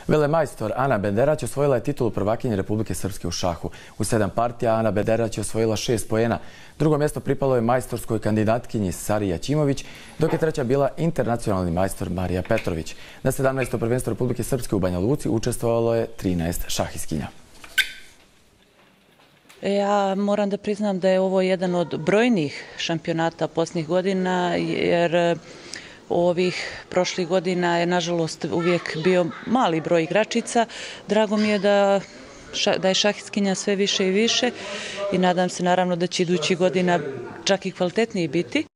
Velemajstor Ana Bederać osvojila je titulu prvakinje Republike Srpske u šahu. U 7 partija Ana Bederać je osvojila 6 poena. Drugo mjesto pripalo je majstorskoj kandidatkinji Sari Jaćimović, dok je treća bila internacionalni majstor Marija Petrović. Na 17. prvenstvu Republike Srpske u Banja Luci učestvovalo je 13 šahiskinja. Ja moram da priznam da je ovo jedan od brojnih šampionata posljednjih godina, jer ovih prošlih godina je nažalost uvijek bio mali broj igračica. Drago mi je da je šahiskinja sve više i više i nadam se naravno da će idućih godina čak i kvalitetniji biti.